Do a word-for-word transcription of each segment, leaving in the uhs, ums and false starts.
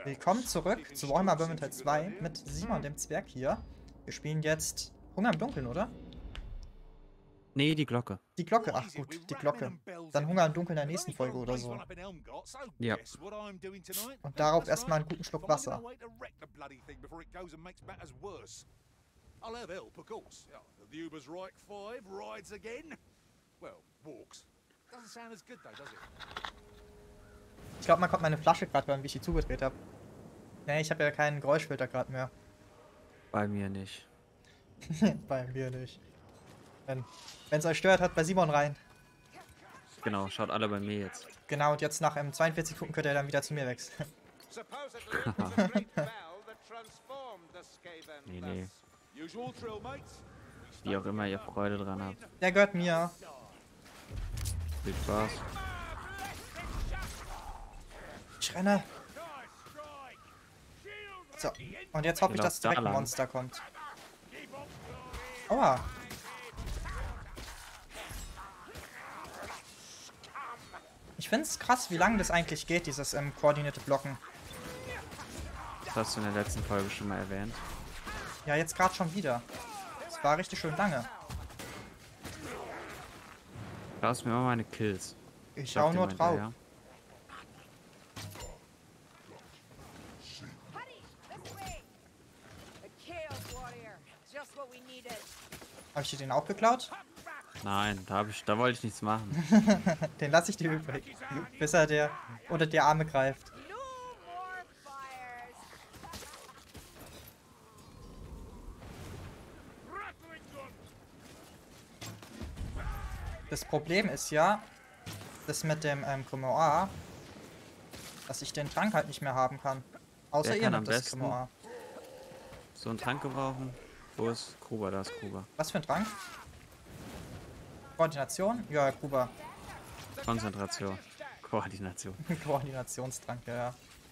Willkommen zurück zu Warhammer Vermintide zwei mit Simon, dem Zwerg hier. Wir spielen jetzt Hunger im Dunkeln, oder? Nee, die Glocke. Die Glocke, ach gut, die Glocke. Dann Hunger im Dunkeln in der nächsten Folge oder so. Ja. Und darauf erstmal einen guten Schluck Wasser. I'll have help, of course. Yeah, the Uber's right five, rides again. Well, walks. Doesn't sound as good though, does it? Ich glaube, man kommt meine Flasche gerade hören, wie ich die zugedreht habe. Nee, ich habe ja keinen Geräuschfilter gerade mehr. Bei mir nicht. Bei mir nicht. Wenn es euch stört, hat bei Simon rein. Genau, schaut alle bei mir jetzt. Genau, und jetzt nach ähm, zweiundvierzig Sekunden könnt ihr dann wieder zu mir wechseln. Nee, nee. Wie auch immer ihr Freude dran habt. Der gehört mir. Viel Spaß. Ich renne. So, und jetzt hoffe ich, dass direkt ein lang. Monster kommt. Aua. Ich finde es krass, wie lange das eigentlich geht, dieses ähm, koordinierte Blocken. Das hast du in der letzten Folge schon mal erwähnt. Ja, jetzt gerade schon wieder. Es war richtig schön lange. Du hast mir immer meine Kills. Ich Sag schau dir nur mal drauf. hinterher. Habe ich dir den auch geklaut? Nein, da, hab ich, da wollte ich nichts machen. Den lasse ich dir übrig. Bis er der unter die Arme greift. Das Problem ist ja, das mit dem ähm, Grimoire, dass ich den Trank halt nicht mehr haben kann. Außer Wer ihr kann am nimmt das besten Grimoire. so einen Trank gebrauchen? Wo ist Kuba? Da ist Kuba. Was für ein Trank? Koordination? Ja, Kuba. Konzentration. Koordination. Koordinationstrank, ja, ja.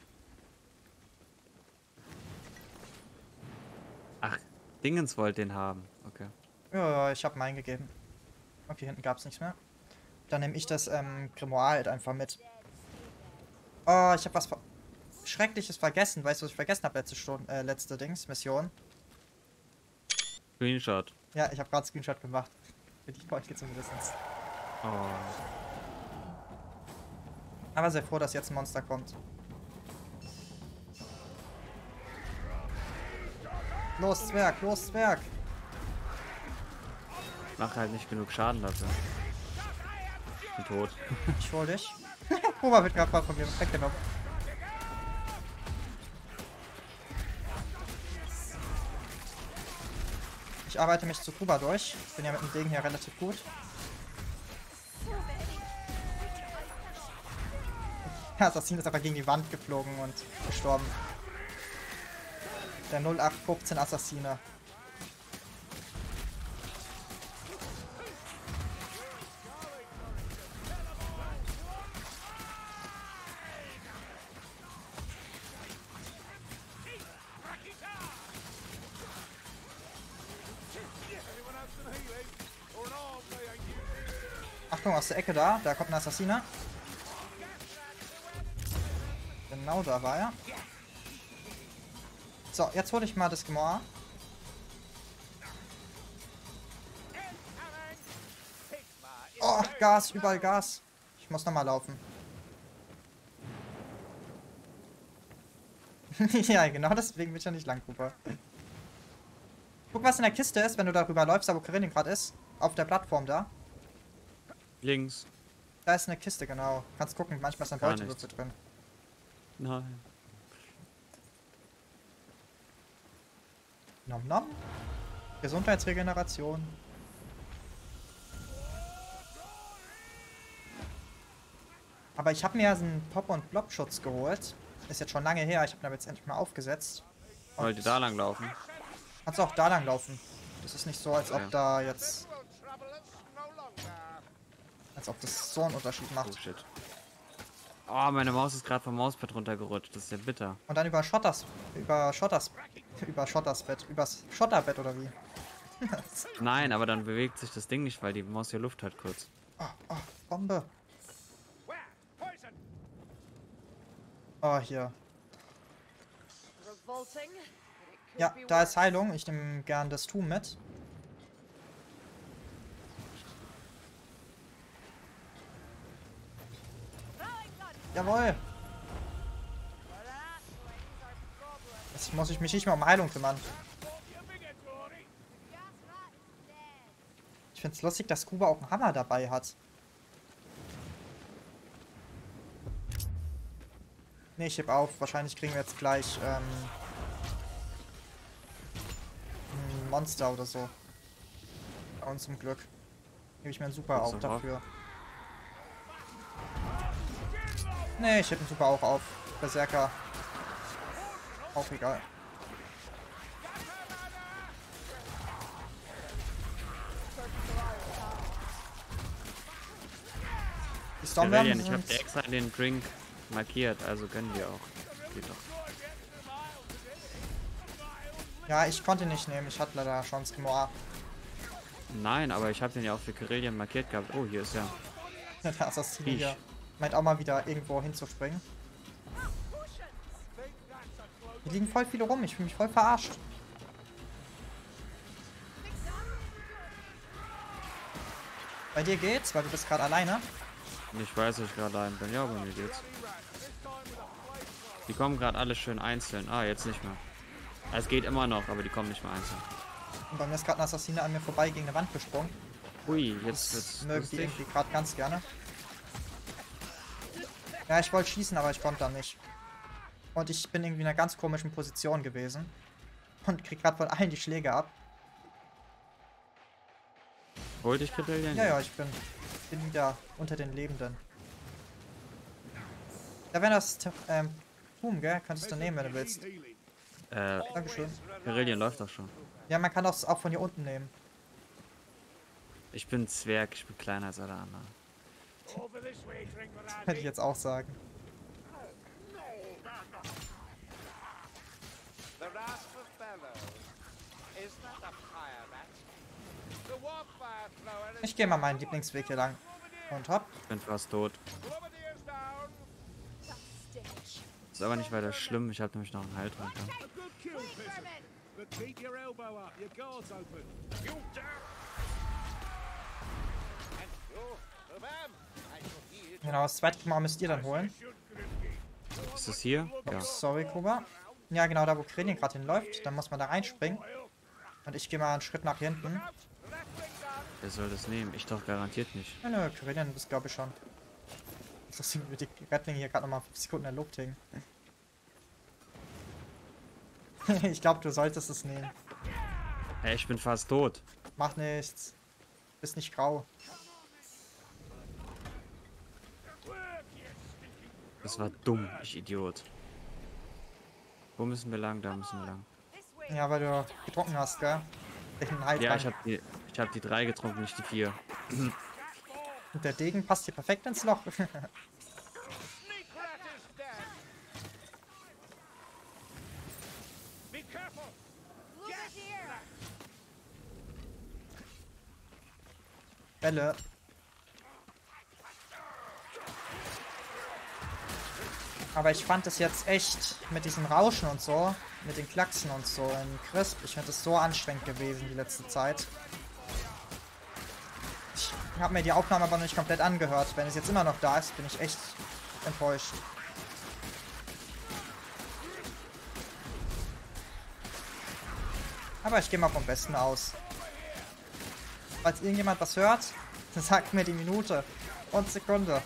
Ach, Dingens wollt den haben. Okay. Ja, ja, ich habe meinen gegeben. Okay, hinten gab es nichts mehr. Dann nehme ich das ähm, Grimoire halt einfach mit. Oh, ich habe was ver Schreckliches vergessen. Weißt du, was ich vergessen habe letzte Stunde, äh, letzte Dings, Mission? Screenshot. Ja, ich habe gerade Screenshot gemacht. Für die Folge zumindest. Oh. Aber sehr froh, dass jetzt ein Monster kommt. Los, Zwerg, los, Zwerg! Mach halt nicht genug Schaden dafür. Ich bin tot. Ich hol dich. Kuba wird gerade von mir weggenommen. Ich arbeite mich zu Kuba durch. Ich bin ja mit dem Degen hier relativ gut. Der Assassin ist aber gegen die Wand geflogen und gestorben. Der null acht fünfzehn Assassine. Achtung, aus der Ecke da. Da kommt ein Assassiner. Genau da war er. So, jetzt hole ich mal das Grimoire. Oh, Gas, überall Gas. Ich muss nochmal laufen. Ja, genau deswegen bin ich ja nicht lang, Cooper. Guck, was in der Kiste ist, wenn du darüber läufst, da wo Karin gerade ist. Auf der Plattform da. Links. Da ist eine Kiste, genau. Kannst gucken, manchmal ist ein Gar Beutewürfel drin. Nein. Nom nom. Gesundheitsregeneration. Aber ich habe mir ja so einen Pop- und Blob-Schutz geholt. Ist jetzt schon lange her, ich habe ihn aber jetzt endlich mal aufgesetzt. Und Wollt ihr da lang laufen? kannst du auch da lang laufen. Das ist nicht so, als ob Okay. da jetzt... Als ob das so einen Unterschied Oh macht. shit. Oh, meine Maus ist gerade vom Mauspad runtergerutscht. Das ist ja bitter. Und dann über Schotters... Über Schotters... Über Schotters Bett. Übers Schotterbett oder wie? Nein, aber dann bewegt sich das Ding nicht, weil die Maus hier Luft hat kurz. Oh, oh, Bombe. Oh, hier. Ja, da ist Heilung. Ich nehme gern das Tum mit. Jawohl. Jetzt muss ich mich nicht mehr um Heilung kümmern. Ich finde es lustig, dass Kuba auch einen Hammer dabei hat. Ne, ich heb auf. Wahrscheinlich kriegen wir jetzt gleich ähm, ein Monster oder so. Bei uns zum Glück. Gebe ich mir einen Super auf dafür. Ne, ich heb einen Super auch auf. Berserker. Auch egal. Die Rebellion, ich habe extra den Drink markiert, also können wir auch. Geht doch. Ja, ich konnte nicht nehmen. Ich hatte leider Chance Grimoire. Nein, aber ich habe den ja auch für Kerillian markiert gehabt. Oh, hier ist ja. Der Assassin Ich. hier meint auch mal wieder irgendwo hinzuspringen. Hier liegen voll viele rum. Ich fühle mich voll verarscht. Bei dir geht's, weil du bist gerade alleine. Ich weiß, dass ich gerade allein bin. Ja, bei mir geht's. Die kommen gerade alle schön einzeln. Ah, jetzt nicht mehr. Es geht immer noch, aber die kommen nicht mehr einzeln. Und bei mir ist gerade ein Assassine an mir vorbei gegen eine Wand gesprungen. Ui, jetzt Das wird's mögen die lustig. irgendwie gerade ganz gerne. Ja, ich wollte schießen, aber ich konnte da nicht. Und ich bin irgendwie in einer ganz komischen Position gewesen. Und krieg gerade von allen die Schläge ab. Hol dich, Kerillian? Ja, ja, ich bin, bin wieder unter den Lebenden. Ja, wenn das ähm, Boom, gell? Könntest du nehmen, wenn du willst. Äh, Dankeschön. Kerillian läuft doch schon. Ja, man kann das auch von hier unten nehmen. Ich bin Zwerg, ich bin kleiner als alle anderen. Hätte ich jetzt auch sagen. Ich gehe mal meinen Lieblingsweg hier lang. Und hopp. Ich bin fast tot. Ist aber nicht weiter schlimm, ich habe nämlich noch einen Heiltrank. Genau, das zweite Mal müsst ihr dann holen. Ist das hier? Ja. Sorry, Kuba. Ja, genau, da wo Krenien gerade hinläuft. Dann muss man da reinspringen. Und ich gehe mal einen Schritt nach hinten. Wer soll das nehmen? Ich doch garantiert nicht. Ja, nö, Krenien bist glaube ich schon. Das sind die Rettlinge hier gerade nochmal fünf Sekunden in der Luft hängen. Ich glaube, du solltest es nehmen. Ey, ich bin fast tot. Mach nichts. Bist nicht grau. Das war dumm, ich Idiot. Wo müssen wir lang? Da müssen wir lang. Ja, weil du getrunken hast, gell? Welchen Halt Ja, ich habe die, ich hab die drei getrunken, nicht die vier. Und der Degen passt hier perfekt ins Loch. Bälle. Aber ich fand es jetzt echt mit diesem Rauschen und so, mit den Klacksen und so in Crisp, ich finde es so anstrengend gewesen die letzte Zeit. Ich habe mir die Aufnahme aber noch nicht komplett angehört. Wenn es jetzt immer noch da ist, bin ich echt enttäuscht. Aber ich gehe mal vom Besten aus. Falls irgendjemand was hört, dann sagt mir die Minute und Sekunde.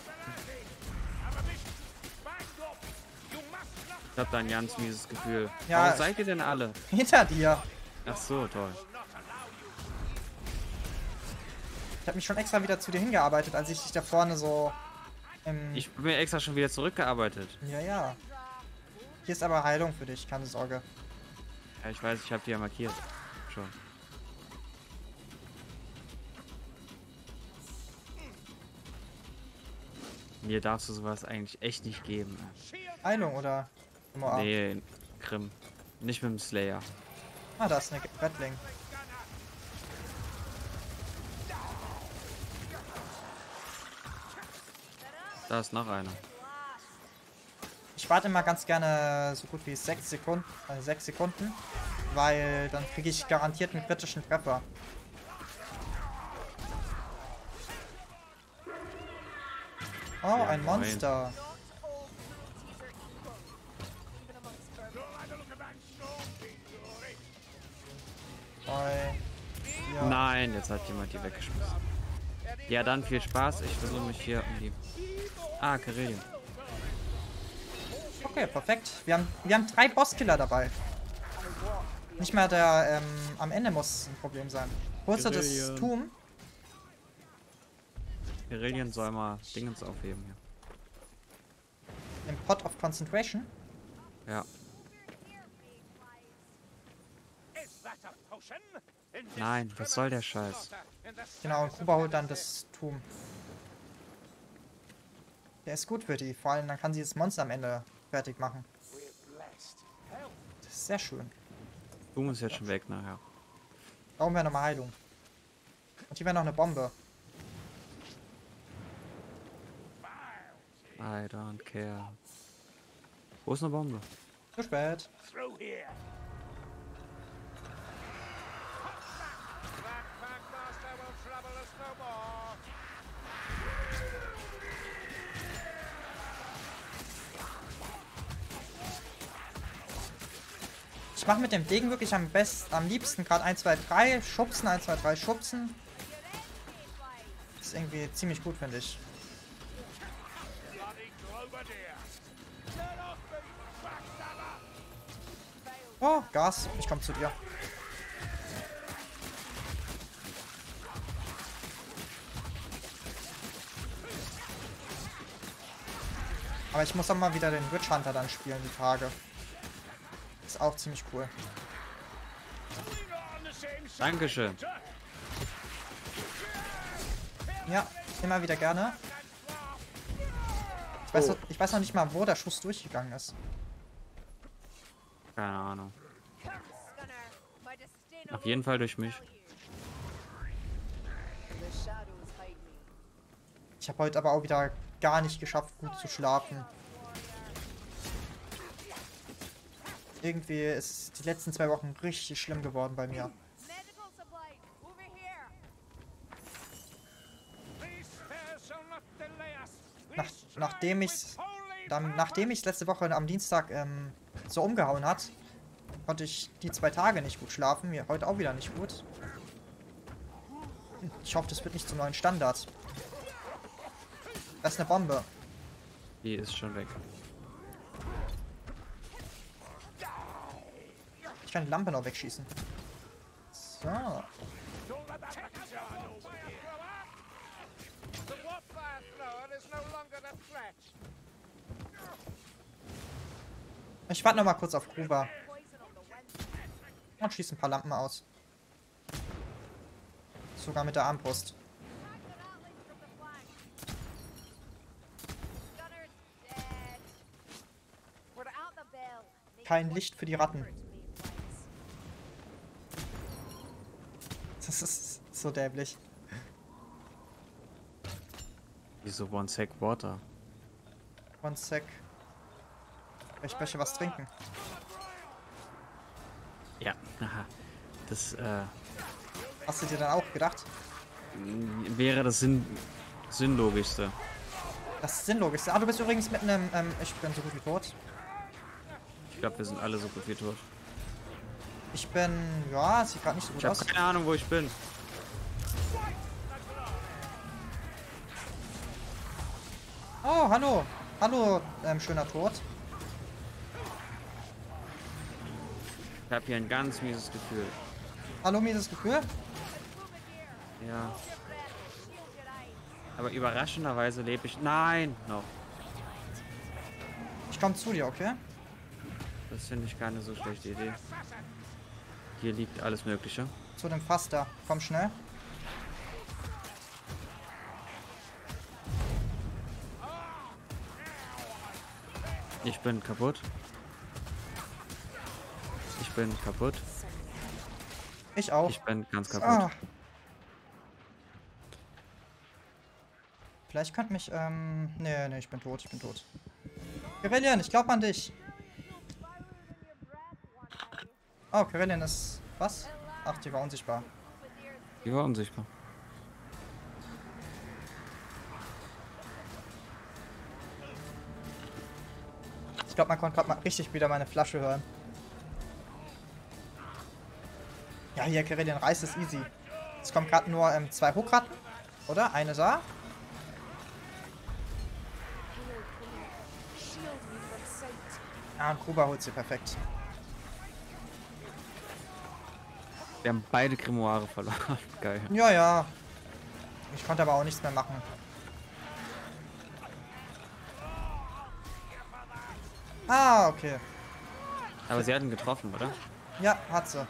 Ich hab da ein ganz mieses Gefühl. Ja. Warum seid ihr denn alle? Hinter dir. Ach so, toll. Ich habe mich schon extra wieder zu dir hingearbeitet, als ich dich da vorne so im... Ich bin mir extra schon wieder zurückgearbeitet. Ja, ja. Hier ist aber Heilung für dich, keine Sorge. Ja, ich weiß, ich habe die ja markiert. Schon. Mir darfst du sowas eigentlich echt nicht geben. Heilung oder... Grimoire? Nee, Grimm. Nicht mit dem Slayer. Ah, da ist eine Rettling. Da ist noch einer. Ich warte immer ganz gerne so gut wie sechs Sekunden, äh, sechs Sekunden, weil dann kriege ich garantiert einen kritischen Treffer. Oh, Ja, ein moin. Monster. Drei, vier. Nein, jetzt hat jemand die weggeschmissen. Ja, dann viel Spaß. Ich versuche mich hier um die... Ah, Karelien. Okay, perfekt. Wir haben, wir haben drei Bosskiller dabei. Nicht mehr der, ähm, am Ende muss ein Problem sein. Holst du das Guerilla. Tum? Karelien soll mal Dingens aufheben hier. Im Pot of Concentration? Ja. Is that a potion? In this Nein, was soll der Scheiß? in the Genau, und Kuba holt dann das Tum. Der ist gut für die. Vor allem, dann kann sie das Monster am Ende fertig machen. we're blessed. Hell, Das ist sehr schön. Du musst jetzt schon weg nachher. Brauchen wir nochmal Heilung. Und hier wäre noch eine Bombe. I don't care. Wo ist eine Bombe? Zu spät. through here. That Packmaster will trouble us no more. Ich mache mit dem Degen wirklich am besten, am liebsten gerade eins, zwei, drei schubsen, eins, zwei, drei schubsen. Das ist irgendwie ziemlich gut, finde ich. Bloody Globadier. Get off me, backstabber! Oh, Gas. Ich komme zu dir. Aber ich muss auch mal wieder den Witch Hunter dann spielen, die Tage. Ist auch ziemlich cool. We're not on the same side. Dankeschön. Ja, immer wieder gerne. Ich weiß, noch, ich weiß noch nicht mal, wo der Schuss durchgegangen ist. Keine Ahnung. Auf jeden Fall durch mich. Ich habe heute aber auch wieder gar nicht geschafft, gut zu schlafen. Irgendwie ist die letzten zwei Wochen richtig schlimm geworden bei mir. These fairs shall not delay us. Nach, This nachdem shrine ich with holy dann, nachdem ich letzte Woche am Dienstag ähm, so umgehauen hat, konnte ich die zwei Tage nicht gut schlafen. Mir heute auch wieder nicht gut. Ich hoffe, das wird nicht zum neuen Standard. Das ist eine Bombe. Die ist schon weg. Ich kann die Lampe noch wegschießen. So. The wildfire thrower is no longer the threat. Ich warte noch mal kurz auf Gruber. Und schieße ein paar Lampen aus. Sogar mit der Armbrust. Kein Licht für die Ratten. Das ist so dämlich. Wieso One Sec Water? One sec. Ich möchte was trinken. Ja, haha. Das äh, Hast du dir dann auch gedacht? wäre das Sinn Sinnlogischste. Das ist sinnlogisch. Ah, du bist übrigens mit einem... Ähm, ich bin so gut wie tot. Ich glaube, wir sind alle so gut wie tot. Ich bin... Ja, sieht gerade nicht so gut Ich habe aus. keine Ahnung, wo ich bin. Oh, hallo. Hallo, ähm, schöner Tod. Ich habe hier ein ganz mieses Gefühl. Hallo, mieses Gefühl. Ja. Aber überraschenderweise lebe ich... Nein! Noch. Ich komme zu dir, okay? Das finde ich keine so schlechte Idee. Hier liegt alles Mögliche. Zu dem Fass da. Komm schnell. Ich bin kaputt. Ich bin kaputt. Ich auch. Ich bin ganz kaputt. Ah. Vielleicht könnte mich, ähm... Nee, nee, ich bin tot, ich bin tot. Kerillian, ich glaub an dich. Oh, Kerillian ist... Was? Ach, die war unsichtbar. Die war unsichtbar. Ich glaube, man konnte gerade mal richtig wieder meine Flasche hören. Ja, hier, Kerillian reißt es easy. Es kommen gerade nur ähm, zwei Hookratten, oder? Eine da. Ah, und Gruber holt sie perfekt. Wir haben beide Grimoire verloren. Geil. Ja, ja. Ich konnte aber auch nichts mehr machen. Ah, okay. Aber sie hatten getroffen, oder? Ja, hat sie.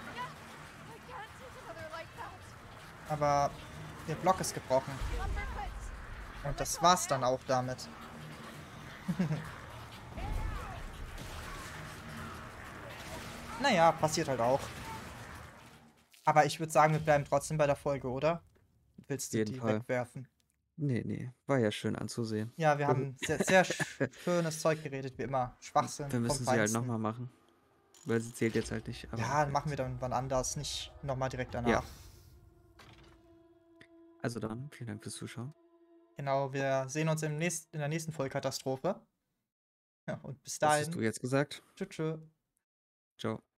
Aber der Block ist gebrochen. Und das war's dann auch damit. Naja, passiert halt auch. Aber ich würde sagen, wir bleiben trotzdem bei der Folge, oder? Willst du Jeden die Fall. wegwerfen? Nee, nee. War ja schön anzusehen. Ja, wir haben sehr, sehr schönes Zeug geredet, wie immer. Schwachsinn. Wir müssen vom sie halt Feinsten. nochmal machen. Weil sie zählt jetzt halt nicht. Aber Ja, machen wir dann wann anders, nicht nochmal direkt danach. Ja. Also dann, vielen Dank fürs Zuschauen. Genau, wir sehen uns im nächsten, in der nächsten Vollkatastrophe. Ja, und bis Was dahin. hast du jetzt gesagt? Tschüss. Tschüss. Ciao.